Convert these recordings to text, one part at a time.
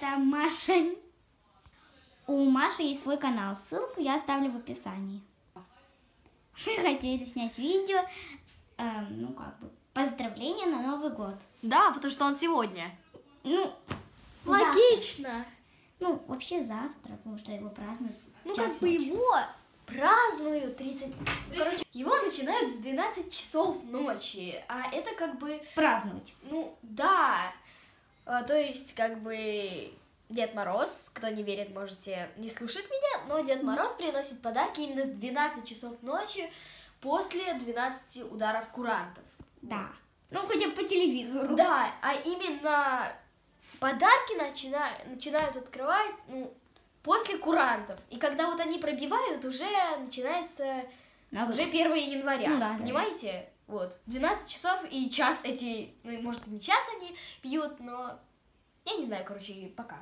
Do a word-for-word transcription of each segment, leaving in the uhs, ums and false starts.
это Маша. У Маши есть свой канал, ссылку я оставлю в описании. Мы хотели снять видео, э, ну как бы, поздравления на Новый год. Да, потому что он сегодня. Ну, логично. Завтра. Ну, вообще завтра, потому что его празднуют. Ну, как бы ночи. Его празднуют тридцать... Короче, его начинают в двенадцать часов ночи, а это как бы... Праздновать. Ну, да. А, то есть, как бы... Дед Мороз, кто не верит, можете не слушать меня, но Дед Мороз приносит подарки именно в двенадцать часов ночи после двенадцати ударов курантов. Да. Ну, хотя бы по телевизору. Да, а именно подарки начинают, начинают открывать, ну, после курантов. И когда вот они пробивают, уже начинается а уже первое января, ну, да, понимаете? Да. Вот, двенадцать часов и час эти, ну, может, и не час они пьют, но я не знаю, короче, пока.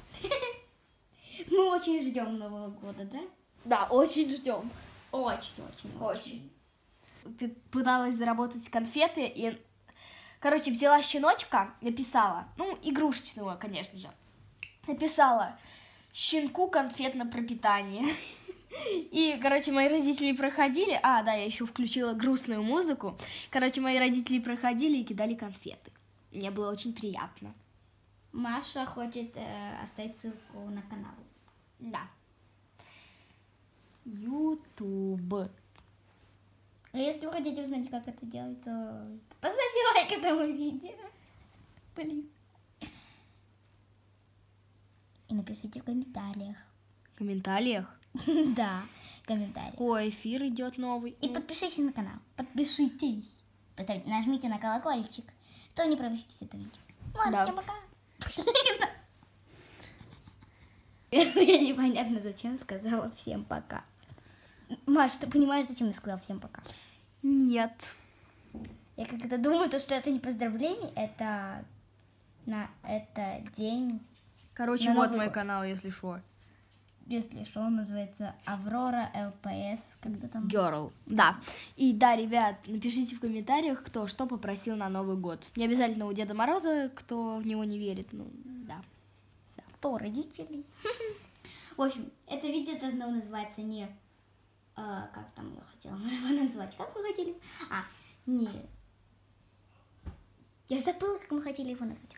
Мы очень ждем Нового года, да? Да, очень ждем. Очень, очень, очень. очень. Пыталась заработать конфеты и, короче, взяла щеночка, написала, ну, игрушечного, конечно же, написала щенку конфет на пропитание. И, короче, мои родители проходили, а, да, я еще включила грустную музыку, короче, мои родители проходили и кидали конфеты. Мне было очень приятно. Маша хочет э, оставить ссылку на канал. Да. YouTube. А если вы хотите узнать, как это делать, то поставьте лайк этому видео. Блин. И напишите в комментариях. В комментариях? Да, в комментариях. Ой, эфир идет новый. И подпишитесь на канал. Подпишитесь. Поставьте, нажмите на колокольчик, то не пропустите это видео. Ладно, всем пока. Блин. Я непонятно, зачем сказала всем пока. Маш, ты понимаешь, зачем я сказала всем пока? Нет. Я как-то думаю, то, что это не поздравление, это на это день. Короче, вот мой год. Канал, если что. Если что, он называется Аврора ЛПС, когда там... Girl, да. И да, ребят, напишите в комментариях, кто что попросил на Новый год. Не обязательно у Деда Мороза, кто в него не верит, ну, да. да. Кто родителей? В общем, это видео должно называться не... Э, как там я хотела его назвать? Как мы хотели? А, не... Я забыла, как мы хотели его назвать.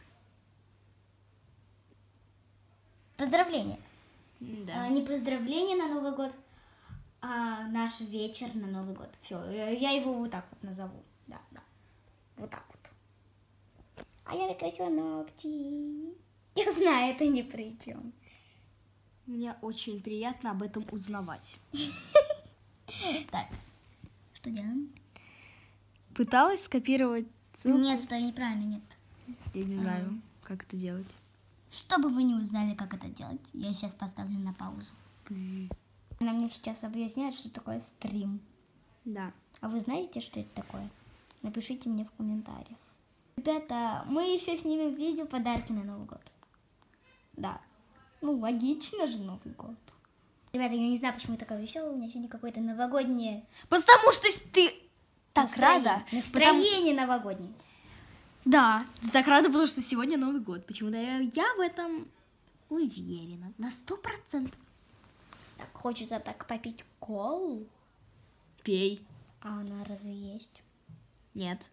Поздравления. Да. А, не поздравление на Новый год, а наш вечер на Новый год. Все, я его вот так вот назову. Да, да. Вот так вот. А я накрасила ногти. Я знаю, это ни при чем. Мне очень приятно об этом узнавать. Так, что делаем? Пыталась скопировать ссылку? Нет, что неправильно, нет. Я не знаю, как это делать. Чтобы вы не узнали, как это делать, я сейчас поставлю на паузу. Она мне сейчас объясняет, что такое стрим. Да. А вы знаете, что это такое? Напишите мне в комментариях. Ребята, мы еще снимем видео подарки на Новый год. Да. Ну, логично же Новый год. Ребята, я не знаю, почему я такая веселая. У меня сегодня какое-то новогоднее... Потому что ты так настроение. рада. Настроение потому... новогоднее. Да, ты так рада, потому что сегодня Новый год. Почему-то я, я в этом уверена. На сто процентов. Так, хочется так попить колу. Пей. А она разве есть? Нет.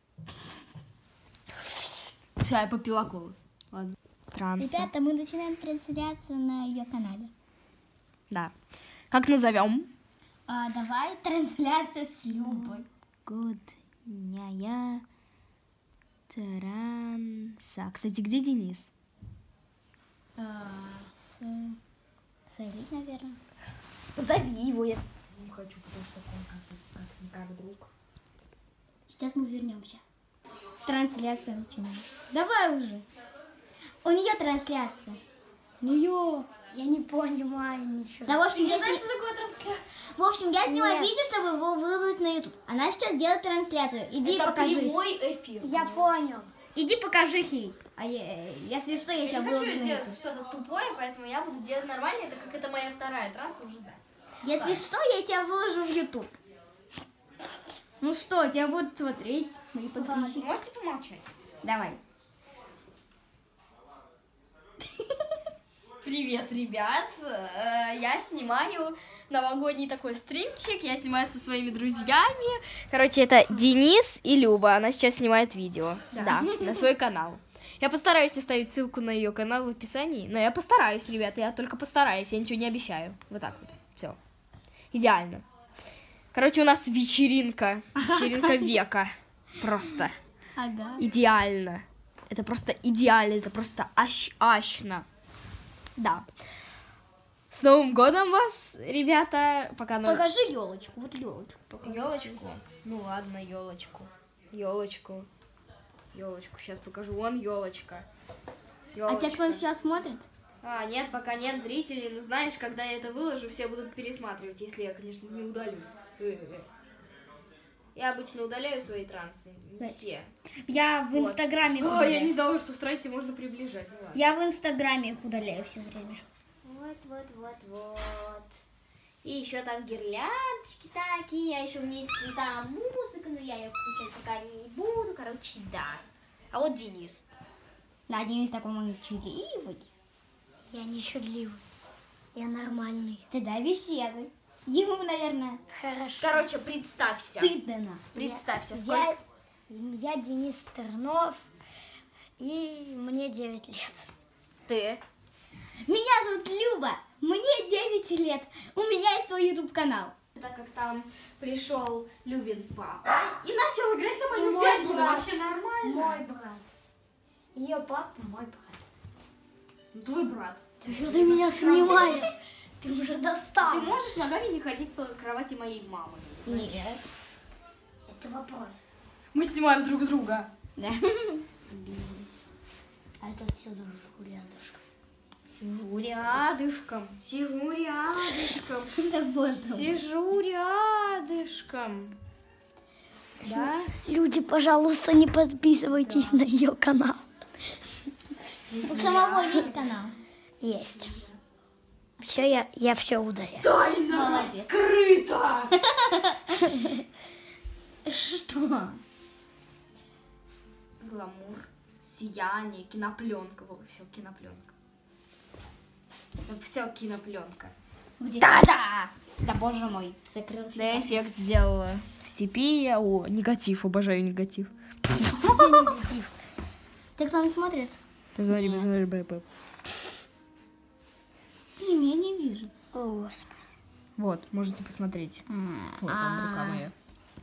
Все, я попила колу. Ладно. Транса. Ребята, мы начинаем трансляцию на ее канале. Да. Как назовем? А, давай трансляция с Любой. Годняя транса. Кстати, где Денис? А, с... с Элей, наверное. Позови его, я с ним хочу, потому что он как, как, как друг. Сейчас мы вернемся. Трансляция начинается. Давай уже. У нее трансляция. У нее. Я не понимаю ничего. Да, в общем, Ты не я знаешь, сни... что такое трансляция? В общем, я снимаю Нет. видео, чтобы его выложить на YouTube. Она сейчас делает трансляцию. Иди это покажись. прямой эфир. Я понял. Иди покажись ей. А я, если что, я, я тебя не выложу хочу на сделать YouTube. что-то тупое, поэтому я буду делать нормально, это как это моя вторая транса уже знаю. Если Ладно. что, я тебя выложу в YouTube. Ну что, тебя будут смотреть мои подписчики. Можете помолчать? Давай. Привет, ребят! Э, Я снимаю новогодний такой стримчик, я снимаю со своими друзьями. Короче, это Денис и Люба, она сейчас снимает видео, да, на свой канал. Я постараюсь оставить ссылку на ее канал в описании, но я постараюсь, ребята, я только постараюсь, я ничего не обещаю. Вот так вот, все. Идеально. Короче, у нас вечеринка, вечеринка века, просто. Ага. Идеально. Это просто идеально, это просто ащ-ащно. Да. С Новым годом вас, ребята. Пока но... Покажи елочку, вот елочку. Елочку? Ну ладно, елочку. Елочку. Елочку. Сейчас покажу. Вон елочка. А те, кто сейчас смотрит? А, нет, пока нет зрителей. Но знаешь, когда я это выложу, все будут пересматривать, если я, конечно, не удалю. Я обычно удаляю свои трансы, не все. Я в Вот. Инстаграме их О, удаляю. я не знала, что в трансе можно приближать. Ну, ладно. Я в Инстаграме их удаляю все время. Вот, вот, вот, вот. И еще там гирляндочки такие, а еще у меня есть цвета, музыка, но я ее включать пока не буду. Короче, да. А вот Денис. Да, Денис такой молчаливый. Я не чудливый. Я нормальный. Ты да, беседуй. Ему, наверное, Хорошо. Короче, представься. стыдно. Представься, Я, сколько... я Денис Тернов, и мне девять лет. Ты? Меня зовут Люба, мне девять лет, у меня есть свой YouTube-канал. Так как там пришел Любин папа и начал играть на И мою мой пианино, брат. вообще нормально. Мой брат. Ее папа мой брат. Твой брат. Ты что ты меня снимаешь? Ты уже достал. Ты можешь ногами не ходить по кровати моей мамы? Нет. Это вопрос. Мы снимаем друг друга. Да. А я тут сижу рядышком. Сижу рядышком, сижу рядышком, Да боже мой. сижу рядышком. Да? Люди, пожалуйста, не подписывайтесь на ее канал. У самого есть канал? Есть. Все, я, я все удаляю. Тайна Молодец. скрыта! Что? Гламур, сияние, кинопленка. Вот, все, кинопленка. Это все кинопленка. Да-да! Да боже мой, закрыл. Да, я эффект сделала. Сепия. О, негатив, обожаю негатив. Негатив. Ты кто не смотрит? Позвони, позвони, бэбэ. Блин, я не вижу. О, Господи. Вот, можете посмотреть. Вот там рука А, моя.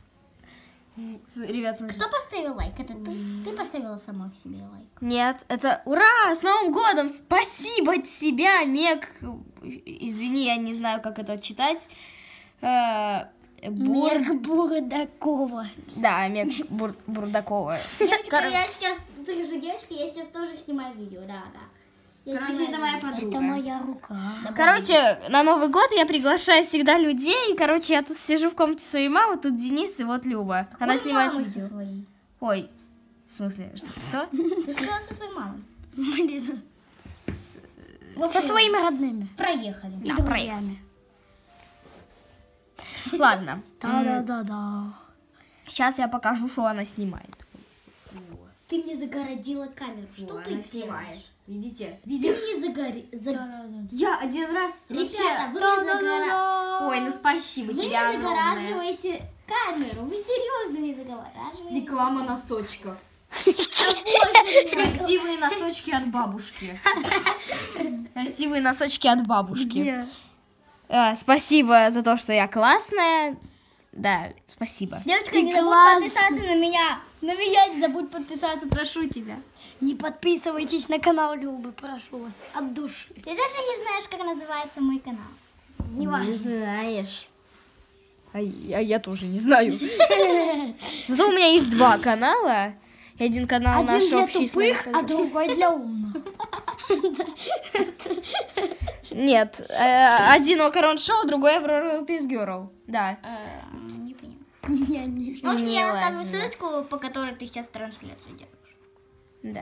Ребят, смотрите. Кто поставил лайк? Это ты? Ты поставила сама себе лайк. Нет, это ура! С Новым годом! Спасибо тебе, Мег. Извини, я не знаю, как это читать. Э, Бур... Мег Бурдакова. Да, Мег Бур... Бурдакова. Девочка, я сейчас, ты же девочка, я сейчас тоже снимаю видео, да, да. Я Короче, снимаю это моя видео. подруга. Это моя рука. Короче, на Новый год я приглашаю всегда людей. Короче, я тут сижу в комнате своей мамы, тут Денис и вот Люба. Она Какой снимает мамой видео. со своей? Ой, в смысле, что, что? Ты сказала со своей мамой. Со своими родными. Проехали. И Да, друзьями. Ладно. Да-да-да-да. Сейчас я покажу, что она снимает. Ты мне загородила камеру. Что Во, ты она делаешь? снимает. Видите? Ты мне загори... за- Да-да-да. Я один раз Ребята, вы вообще... мне загора- Ой, ну спасибо Вы тебе мне огромное. загораживаете камеру. Вы серьезно мне загораживаете? Реклама носочков. Красивые. Красивые носочки от бабушки. Красивые носочки от бабушки. Где? А, спасибо за то, что я классная. Да, спасибо. Девочка, Ты не забудь классная. подписаться на меня. На меня не забудь подписаться, прошу тебя. Не подписывайтесь на канал Любы, прошу вас, от души. Ты даже не знаешь, как называется мой канал. Не важно. знаешь. А я, я тоже не знаю. Зато у меня есть два канала. И один канал Один наш для общий с моей тупых, а другой для умных. Нет, э, один Макарон Шоу, другой Аврора Пис Герл. Да. Не поняла. Я не Может, Не я оставлю важно. ссылочку, по которой ты сейчас трансляцию делаешь. Да.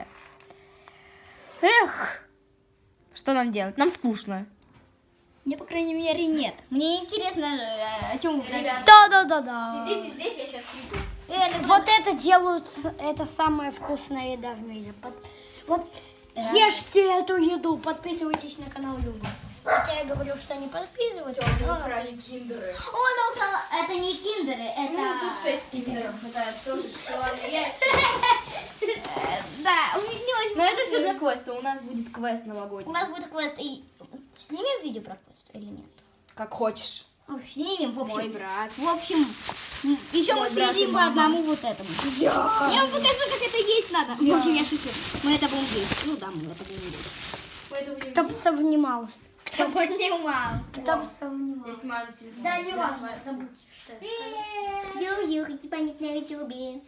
Эх, что нам делать? Нам скучно. Мне, по крайней мере, нет. Мне интересно, э, о чем вы дальше. Да-да-да-да. здесь, я сейчас приду. Э, Вот это делают, с- это самая вкусная еда в мире. Под- Вот Ешьте эту еду, подписывайтесь на канал Любы. Хотя я говорю, что не подписывайтесь. Все, мы но- украли киндеры. О, она украла. Это не киндеры, это... Ну, тут шесть киндеров, это тоже шоколадные яйца. Да, у них не очень... Но это все для квеста, у нас будет квест У новогодний. нас будет квест. И снимем видео про квест или нет? Как хочешь. Ну, снимем, в общем. Мой брат. В общем, еще мы Мой брат и съедим по мама. одному вот этому. Я вам покажу, как это есть надо. В общем, я шучу. Мы это будем есть. Ну да, мы это будем есть. Поэтому Кто бы сомневался. Кто поснимал? Кто бы сомневался. Я снимаю на телефон. Да, не Сейчас важно, снимаю. забудьте, что я сказала. Ю-ю, типа не на ютубе.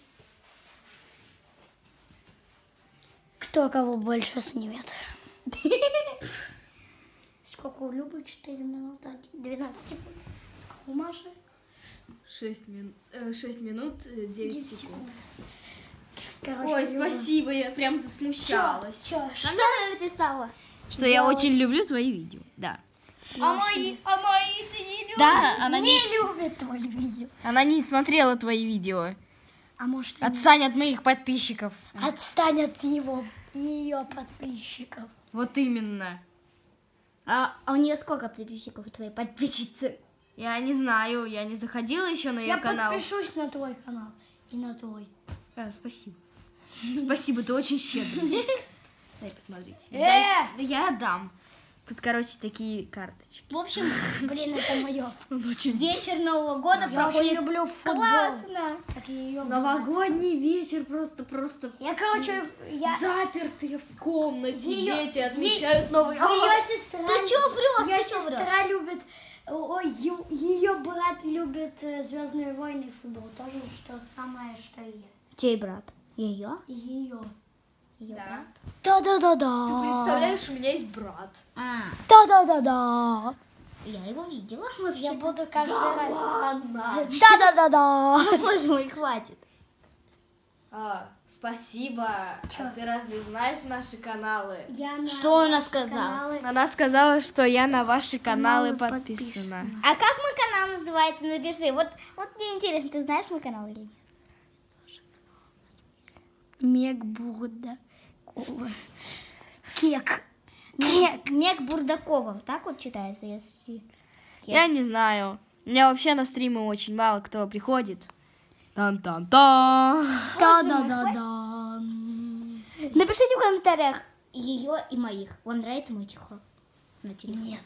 Кто кого больше снимет? Сколько у Любы? четыре минуты, двенадцать секунд. Сколько у Маши? шесть минут, шесть минут э, девять секунд. Короче, Ой, Люба. спасибо, я прям засмущалась. Чё, Что она написала? Что я очень люблю твои видео. Да. А мои, а мои ты не любишь? Да, она не не, любит твои видео. она не смотрела твои видео. А может, и Отстань от моих подписчиков. отстань от его и ее подписчиков. Вот именно. А, а у нее сколько подписчиков у твоей подписчицы? Я не знаю, я не заходила еще на ее Я канал. подпишусь на твой канал и на твой. А, спасибо. Спасибо, ты очень щедрый. Дай посмотреть. Э! Дай- да я отдам. Тут, короче, такие карточки. В общем, блин, это мое. Он очень... Вечер Нового года Я очень проходит люблю футбол. классно. Как и ее Новогодний вечер просто, просто Я, короче, я... запертые в комнате. Её- Дети отмечают Новый год. Ее сестра... Ты чё врёшь? Ее Ты чё сестра любит... Ой, ее брат любит Звездные войны и футбол. Тоже что самое, что и я. Чей брат? Ее? Ее. Да. Да-да-да-да. Ты представляешь, у меня есть брат. А, Да-да-да-да. я его видела вообще. Я буду каждый раз... Ладно. Да-да-да-да. Боже мой, хватит. А, спасибо. А ты разве знаешь наши каналы? Я на Что она сказала? каналы- Она сказала, что я на ваши каналы, Каналы подписана. подписана. А как мой канал называется? Напиши. Вот, вот мне интересно, ты знаешь мой канал или нет? Мег-бурда. Кек. Кек. Мег Бурдакова. Так вот читается, если... Я не знаю. У меня вообще на стримы очень мало кто приходит. Там-там-там. Да-да-да-да. Напишите в комментариях ее и моих. Вам нравится мой чехол? На телефон? Нет.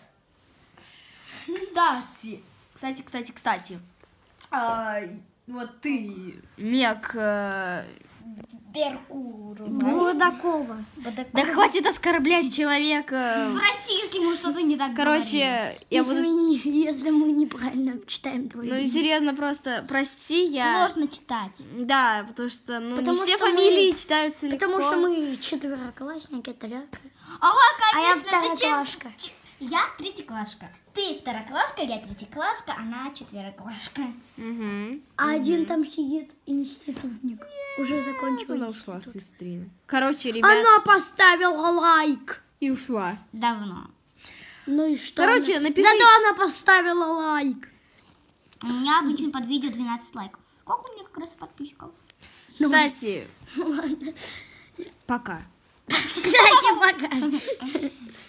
Кстати, кстати, кстати, кстати. А, вот ты, Мег... э, Беркуру. Бурдакова. Да хватит оскорблять человека. Прости, если мы что-то не так говорим. Короче, я буду... Извини, если мы неправильно читаем твои Ну, имя. серьезно, просто прости, я... Сложно читать. Да, потому что, ну, Потому не все что мы- фамилии читаются легко. Потому что мы четвероклассники, тряка. Ага, А я конечно, ты чем- второклашка. Я третьеклашка. Ты второклашка, я третьеклашка, она четвероклашка. Угу. А один там сидит институтник. Уже закончил Она ушла институт. с стрима. Короче, ребят... Она поставила лайк. И ушла. Давно. Ну и что? Короче, она- напиши- Зато она поставила лайк. У меня обычно под видео двенадцать лайков. Сколько у меня как раз подписчиков? Кстати, пока. Кстати, пока.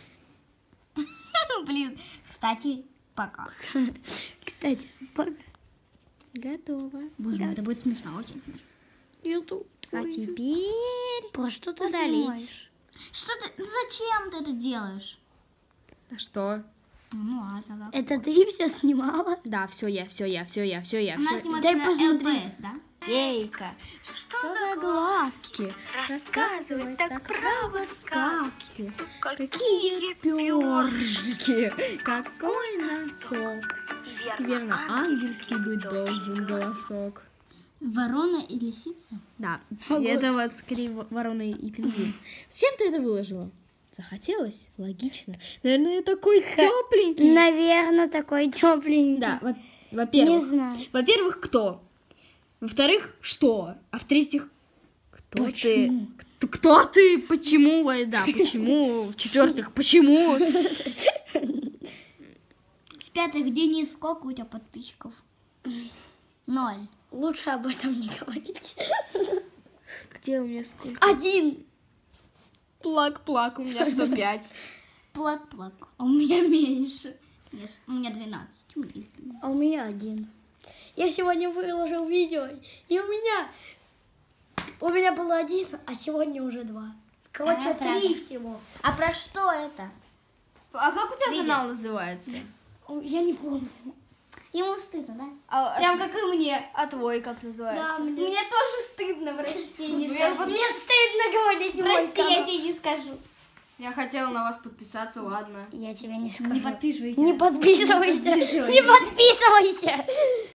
Блин, кстати, пока. Кстати, пока. Готово. Боже мой, это будет смешно, очень смешно. Ютуб. А теперь... Про что ты удалить. снимаешь? Что ты, зачем ты это делаешь? А что? Ну ладно, да. Это ты все снимала? Да, все я, все я, все я, все я. Она всё- снимает дай про посмотреть. ЛПС, да? Ейка, что за глазки? Рассказывай так право сказки. Какие перышки, какой носок. Верно, ангельский быть должен голосок. Ворона и лисица? Да, О, и это вот скорее в- вороны и пингвин. Зачем ты это выложила? Захотелось? Логично. Наверное, такой тепленький. Наверное, такой тепленький. Да, во- Не во-первых. знаю. Во-первых, кто? Во-вторых, что? А в-третьих, кто Почему? ты? Кто, кто ты? Почему? Ой, да, почему? В-четвертых, почему? В-пятых, Денис, сколько у тебя подписчиков? Ноль. Лучше об этом не говорить. Где у меня сколько? Один. Плак-плак, у меня сто пять. Плак-плак. А у меня меньше. Нет, у меня двенадцать. А у меня один. Я сегодня выложил видео, и у меня... У меня было один, а сегодня уже два. Короче, А, три правда. всего. А про что это? А как у тебя Видео. канал называется? Я не помню. Ему стыдно, да? А, Прям а, как и мне. а твой как называется? Да, мне, Мне тоже стыдно, прости, я не Ну, я скажу. мне стыдно говорить мой Прости, я канал. тебе не скажу. Я хотела на вас подписаться, ладно. Я тебе не скажу. Не подписывайся. Не подписывайся. Не подписывайся.